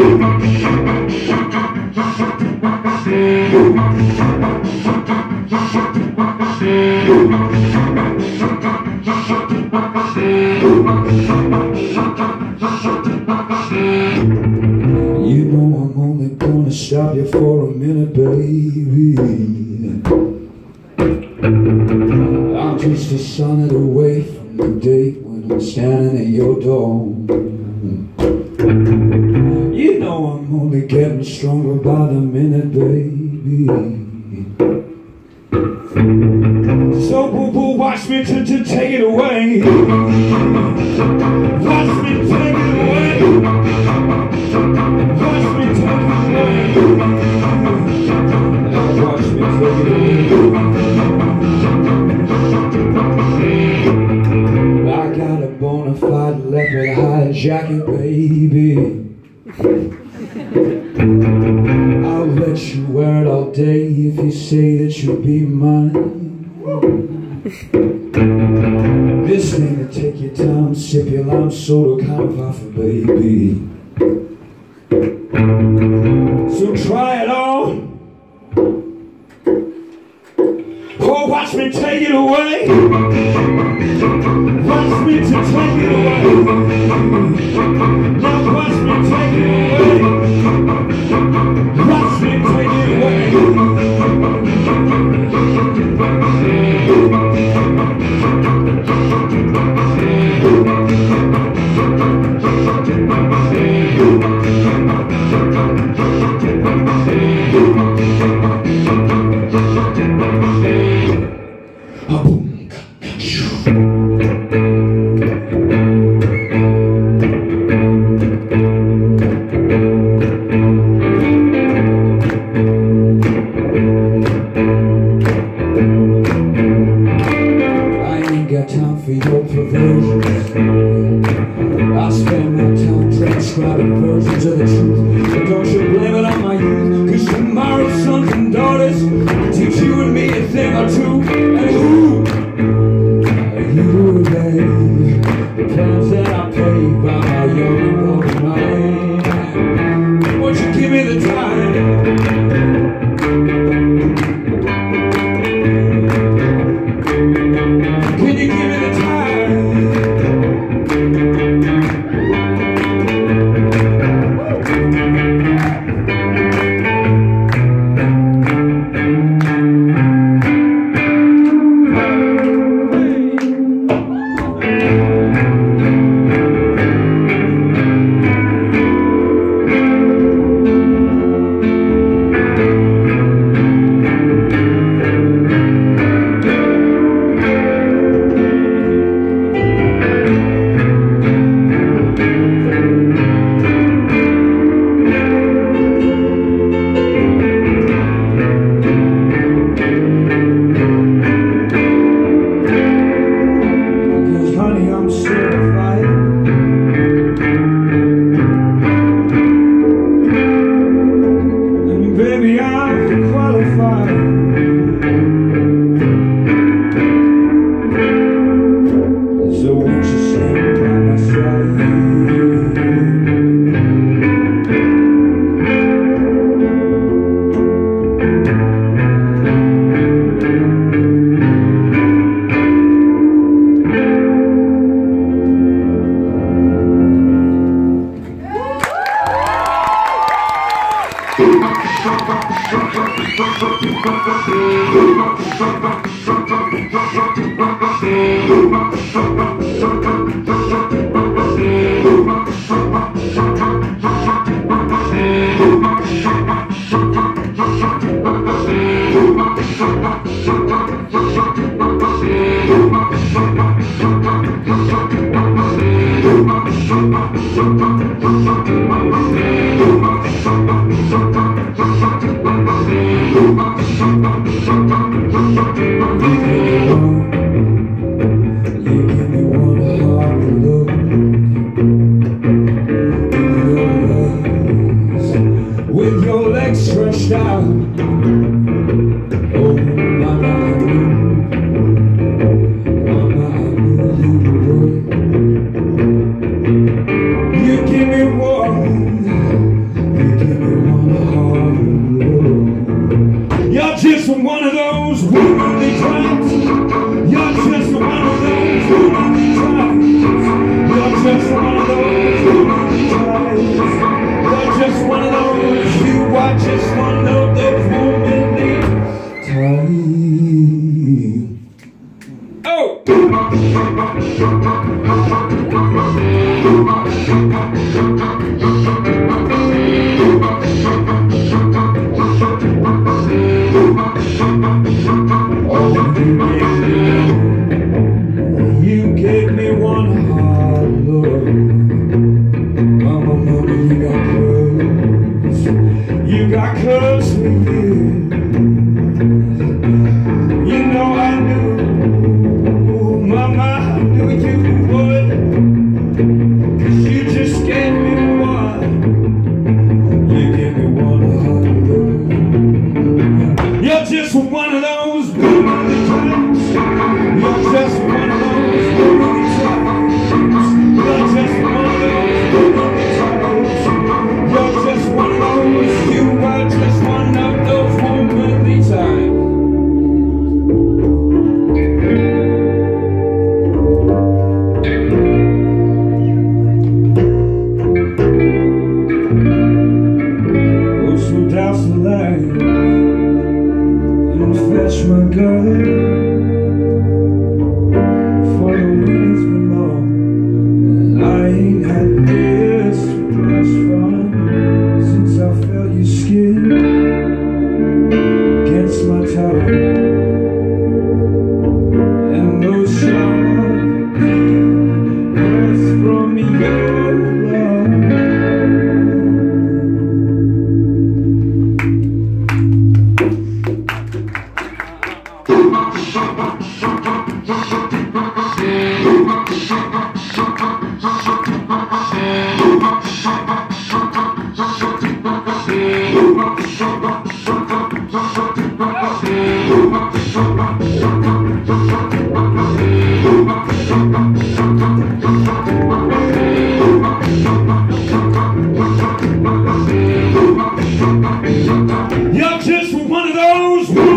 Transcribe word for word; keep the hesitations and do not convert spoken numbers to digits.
You know I'm only gonna stop you for a minute, baby. I'm just a sonnet away from the date when I'm standing at your door. You know I'm only getting stronger by the minute, baby. So boo boo, watch me to, to take it away. Watch me take it away. Watch me take it away. Now watch me take it away. I got a bona fide leopard hide jacket, baby. I'll let you wear it all day if you say that you'll be mine. This thing to take your time, sip your lime soda kind of offer, baby. So try it on. Oh, watch me take it away. Watch me to take it away. Now watch me take it away. Watch me take it away. Time for your perversions. I spend my time transcribing versions of the truth. But don't you blame it on my youth, cause tomorrow's sons and daughters teach you and me a thing or two. And who are you, babe? The plans that I paved by my young and broken mind. Won't you give me the time? Can you give me the time? Baby, I'm qualified. So won't you stand by my side? With your legs stretched out, oh my, you give me one just one of those womanly types. You're just one of those womanly types. You're just one of those womanly types. You're just one of those. You are just one of those womanly types. Oh! You gave me one hard look. Mama, mama, you got close. You got close for years. You know I knew, mama, I knew you would. 'Cause you just gave me one. You gave me one hard look. You're just one of those womanly types. You're just one of those womanly types. You're just one of those womanly types. You're just one of those. You are just one of those womanly types. Oh, so douse the light and fetch my gun. For the wind has been long, and I ain't had this much fun since I felt your skin against my toe, and those sharp breaths from your love. You're just one of those